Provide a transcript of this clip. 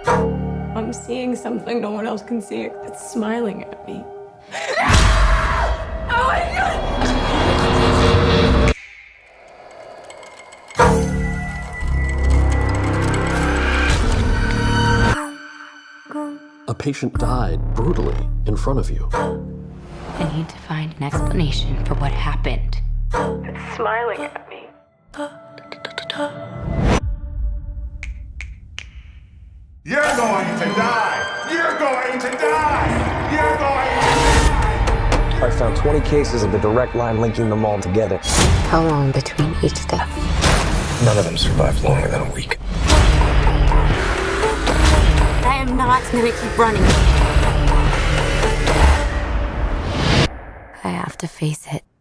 I'm seeing something no one else can see. It's smiling at me. Oh my God! A patient died brutally in front of you. I need to find an explanation for what happened. It's smiling at me. You're going to die! You're going to die! You're going to die! I found 20 cases of the direct line linking them all together. How long between each death? None of them survived longer than a week. I am not gonna keep running. I have to face it.